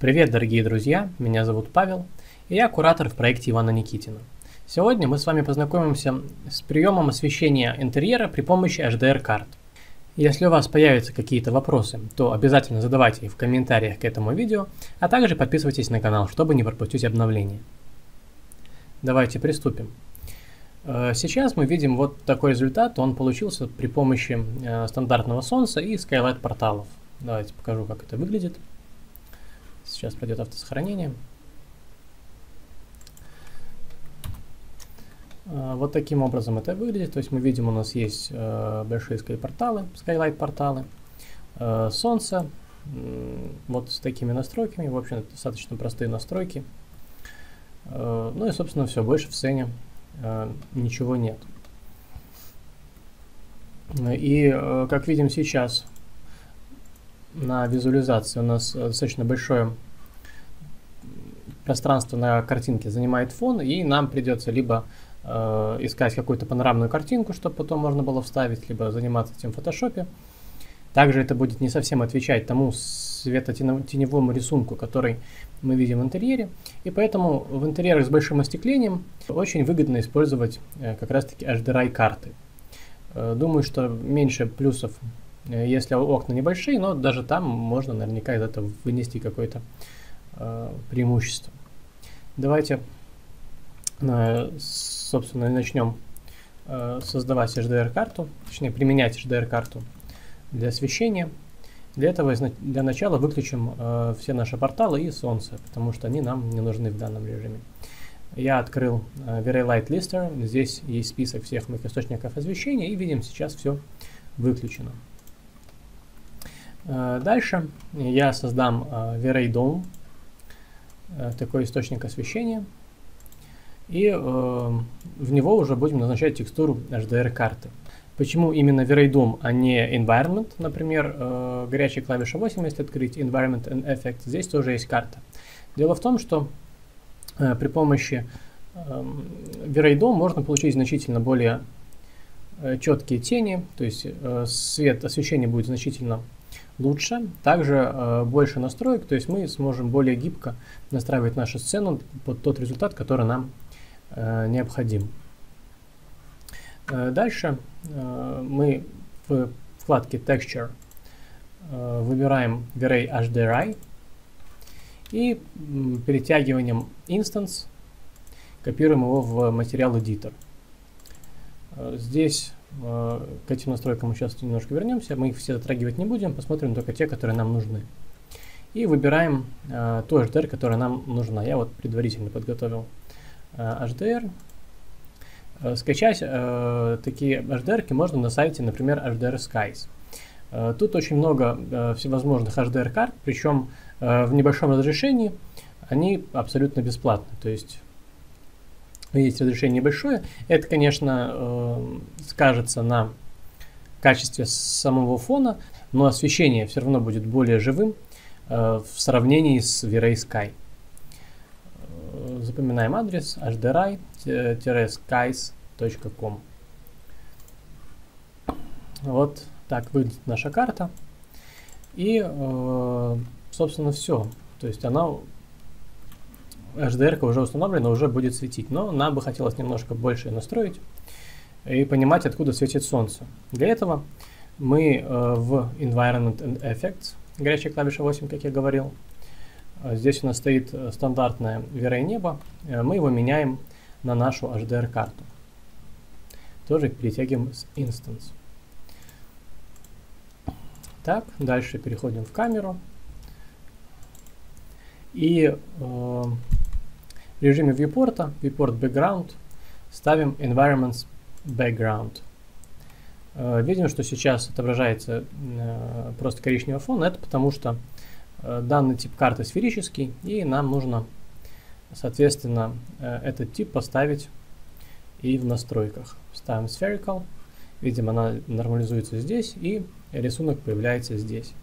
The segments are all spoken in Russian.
Привет, дорогие друзья! Меня зовут Павел, и я куратор в проекте Ивана Никитина. Сегодня мы с вами познакомимся с приемом освещения интерьера при помощи HDR-карт. Если у вас появятся какие-то вопросы, то обязательно задавайте их в комментариях к этому видео, а также подписывайтесь на канал, чтобы не пропустить обновления. Давайте приступим. Сейчас мы видим вот такой результат, он получился при помощи стандартного солнца и Skylight порталов. Давайте покажу, как это выглядит. Сейчас пройдет автосохранение. Вот таким образом это выглядит. То есть мы видим, у нас есть большие Skylight порталы, солнце, вот с такими настройками. В общем, это достаточно простые настройки. Ну и, собственно, все. Больше в сцене ничего нет. И, как видим сейчас, на визуализации у нас достаточно большое пространство на картинке занимает фон, и нам придется либо искать какую-то панорамную картинку, чтобы потом можно было вставить, либо заниматься этим в фотошопе. Также это будет не совсем отвечать тому светотеневому рисунку, который мы видим в интерьере, и поэтому в интерьерах с большим остеклением очень выгодно использовать как раз-таки HDR-карты. Думаю, что меньше плюсов, если окна небольшие, но даже там можно наверняка из этого вынести какое-то преимущество. Давайте, собственно, начнем создавать HDR-карту, точнее применять HDR-карту для освещения. Для этого для начала выключим все наши порталы и солнце, потому что они нам не нужны в данном режиме. Я открыл V-Ray Light Lister, здесь есть список всех моих источников освещения, и видим, сейчас все выключено. Дальше я создам V-Ray Dome, такой источник освещения, и в него уже будем назначать текстуру HDR-карты. Почему именно V-Ray Dome, а не Environment, например, горячая клавиша 8, если открыть Environment and Effect, здесь тоже есть карта. Дело в том, что при помощи V-Ray Dome можно получить значительно более четкие тени, то есть освещение будет значительно лучше, также больше настроек, то есть мы сможем более гибко настраивать нашу сцену под тот результат, который нам необходим. Дальше мы в вкладке Texture выбираем V-Ray HDRI и перетягиванием Instance копируем его в материал Editor. Здесь к этим настройкам мы сейчас немножко вернемся, мы их все затрагивать не будем, посмотрим только те, которые нам нужны. И выбираем ту HDR, которая нам нужна. Я вот предварительно подготовил HDR. Скачать такие HDR можно на сайте, например, HDR Skies. Тут очень много всевозможных HDR-карт, причем в небольшом разрешении они абсолютно бесплатны. То есть видите, разрешение небольшое. Это, конечно, скажется на качестве самого фона, но освещение все равно будет более живым в сравнении с V-Ray Sky. Запоминаем адрес hdri-skies.com. Вот так выглядит наша карта. И, собственно, все. То есть она... HDR-ка уже установлена, уже будет светить, но нам бы хотелось немножко больше настроить и понимать, откуда светит солнце. Для этого мы в Environment and Effects, горячая клавиша 8, как я говорил, здесь у нас стоит стандартное V-Ray небо, мы его меняем на нашу HDR-карту. Тоже перетягиваем с Instance. Так, дальше переходим в камеру. И в режиме Viewport Background, ставим Environments Background. Видим, что сейчас отображается просто коричневый фон. Это потому что данный тип карты сферический, и нам нужно, соответственно, этот тип поставить и в настройках. Ставим Spherical. Видим, она нормализуется здесь, и рисунок появляется здесь.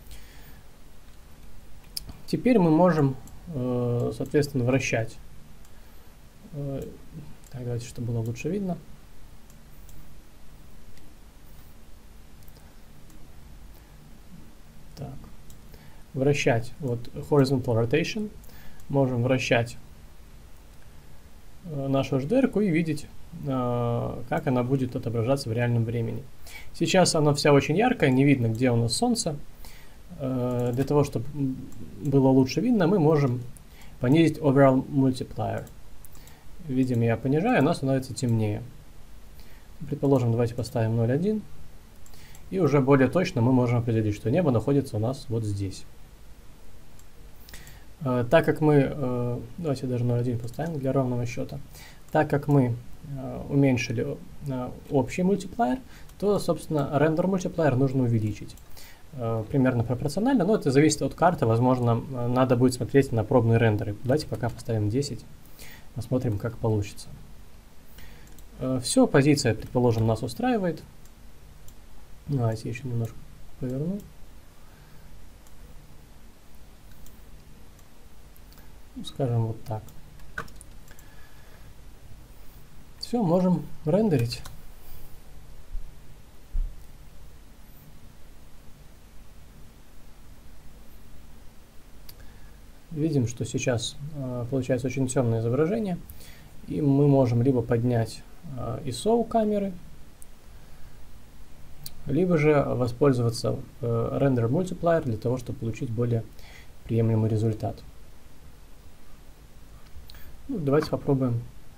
Теперь мы можем, соответственно, вращать. Так, давайте, чтобы было лучше видно. Так. вращать, вот horizontal rotation, можем вращать нашу HDR-ку и видеть, как она будет отображаться в реальном времени. Сейчас она вся очень яркая, не видно, где у нас солнце. Для того, чтобы было лучше видно, мы можем понизить overall multiplier. Видим, я понижаю, она становится темнее. Предположим, давайте поставим 0,1. И уже более точно мы можем определить, что небо находится у нас вот здесь. Так как мы, давайте даже 0,1 поставим для ровного счета. Так как мы уменьшили общий мультиплеер, то, собственно, рендер мультиплеер нужно увеличить. Примерно пропорционально, но это зависит от карты. Возможно, надо будет смотреть на пробные рендеры. Давайте пока поставим 10. Посмотрим, как получится. Все, позиция, предположим, нас устраивает. Давайте еще немножко поверну. Скажем вот так. Все, можем рендерить. Видим, что сейчас получается очень темное изображение, и мы можем либо поднять ISO у камеры, либо же воспользоваться Render Multiplier для того, чтобы получить более приемлемый результат. Ну, давайте попробуем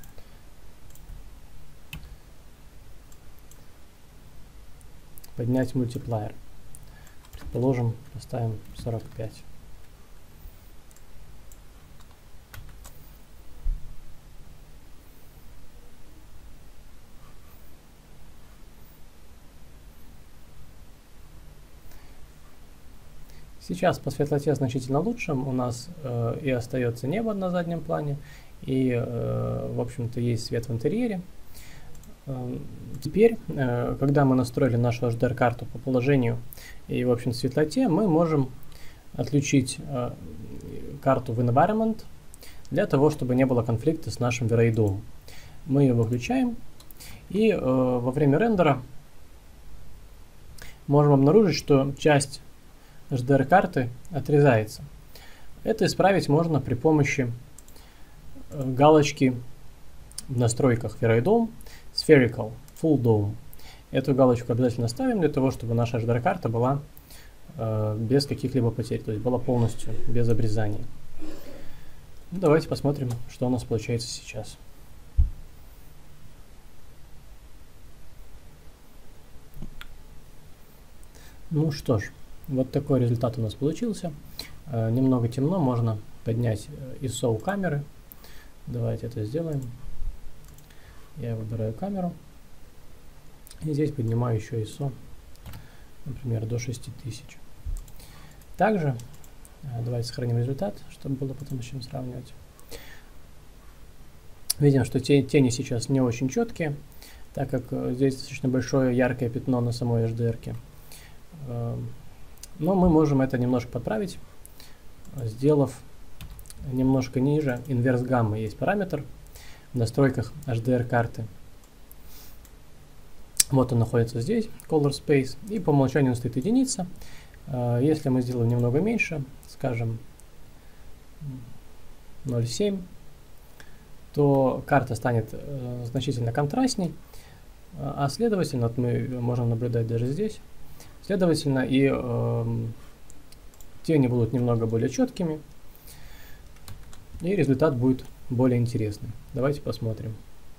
поднять мультиплеер. Предположим, поставим 45. Сейчас по светлоте значительно лучше. У нас и остается небо на заднем плане, и, в общем-то, есть свет в интерьере. Теперь, когда мы настроили нашу HDR-карту по положению и, в общем, светлоте, мы можем отключить карту в Environment для того, чтобы не было конфликта с нашим V-Ray. Мы ее выключаем, и во время рендера можем обнаружить, что часть HDR-карты отрезается. Это исправить можно при помощи галочки в настройках V-Ray Spherical Full Dome. Эту галочку обязательно ставим для того, чтобы наша HDR-карта была без каких-либо потерь, то есть была полностью без обрезания. Ну, давайте посмотрим, что у нас получается сейчас. Ну что ж, вот такой результат у нас получился. Немного темно, можно поднять ISO у камеры. Давайте это сделаем. Я выбираю камеру. И здесь поднимаю еще ISO, например, до 6000. Также давайте сохраним результат, чтобы было потом с чем сравнивать. Видим, что тени сейчас не очень четкие, так как здесь достаточно большое яркое пятно на самой HDR-ке. Но мы можем это немножко подправить, сделав немножко ниже инверс гаммы. Есть параметр в настройках HDR-карты. Вот он находится здесь, Color Space, и по умолчанию он стоит единица. Если мы сделаем немного меньше, скажем 0,7, то карта станет значительно контрастней, а следовательно, мы можем наблюдать даже здесь, следовательно, и тени будут немного более четкими, и результат будет более интересный. Давайте посмотрим.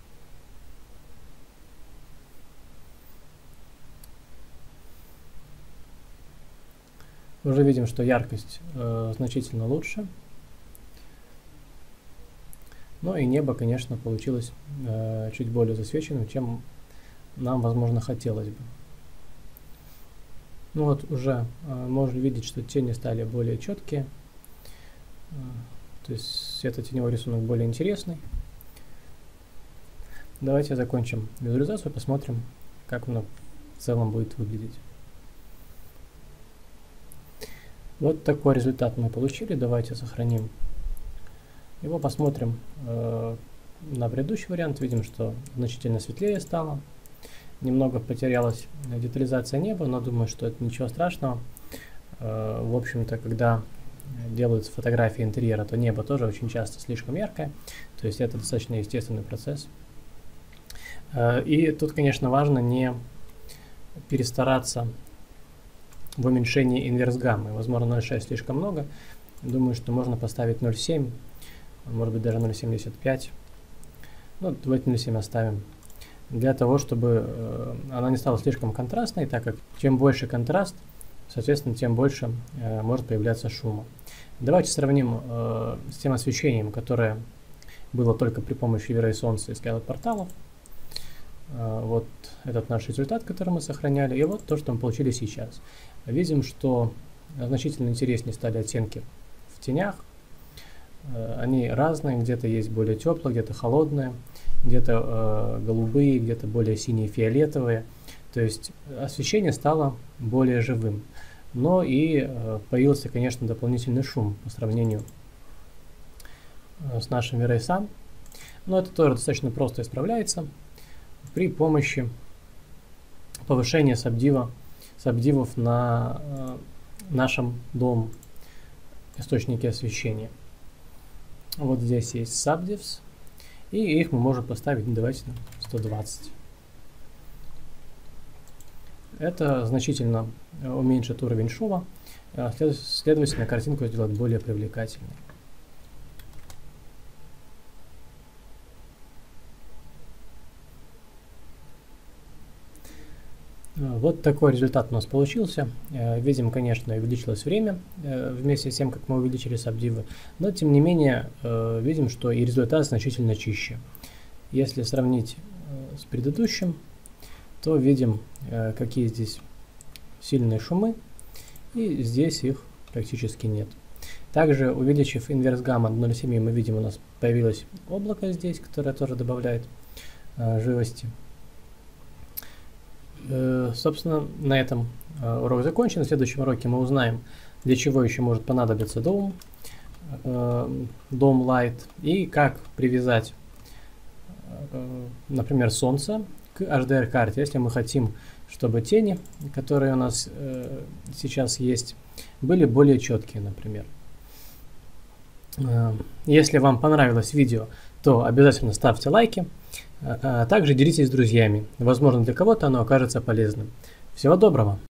Уже видим, что яркость значительно лучше. Ну и небо, конечно, получилось чуть более засвеченным, чем нам, возможно, хотелось бы. Ну вот уже можно видеть, что тени стали более четкие. То есть светотеневой рисунок более интересный. Давайте закончим визуализацию, посмотрим, как оно в целом будет выглядеть. Вот такой результат мы получили. Давайте сохраним его, посмотрим на предыдущий вариант. Видим, что значительно светлее стало. Немного потерялась детализация неба, но думаю, что это ничего страшного. В общем-то, когда делаются фотографии интерьера, то небо тоже очень часто слишком яркое, то есть это достаточно естественный процесс. И тут, конечно, важно не перестараться в уменьшении инверс гаммы. Возможно, 0,6 слишком много. Думаю, что можно поставить 0,7, может быть даже 0,75. Ну, давайте 0,7 оставим. Для того, чтобы она не стала слишком контрастной, так как чем больше контраст, соответственно, тем больше может появляться шума. Давайте сравним с тем освещением, которое было только при помощи Вирей Солнца и Skylab-порталов. Вот этот наш результат, который мы сохраняли, и вот то, что мы получили сейчас. Видим, что значительно интереснее стали оттенки в тенях. Они разные, где-то есть более теплые, где-то холодные, где-то голубые, где-то более синие, фиолетовые. То есть освещение стало более живым. Но и появился, конечно, дополнительный шум по сравнению с нашим Вирей Sun. Но это тоже достаточно просто исправляется при помощи повышения сабдивов на нашем дом источнике освещения. Вот здесь есть subdivs, и их мы можем поставить, давайте, на 120. Это значительно уменьшит уровень шума, следовательно, картинку сделать более привлекательной. Вот такой результат у нас получился. Видим, конечно, увеличилось время вместе с тем, как мы увеличили сабдивы, но тем не менее видим, что и результат значительно чище. Если сравнить с предыдущим, то видим, какие здесь сильные шумы, и здесь их практически нет. Также, увеличив инверс гамма до 0,7, мы видим, у нас появилось облако здесь, которое тоже добавляет живости. Собственно, на этом урок закончен. В следующем уроке мы узнаем, для чего еще может понадобиться Dome Light и как привязать, например, солнце к HDR-карте, если мы хотим, чтобы тени, которые у нас сейчас есть, были более четкие, например. Если вам понравилось видео, то обязательно ставьте лайки. Также делитесь с друзьями. Возможно, для кого-то оно окажется полезным. Всего доброго!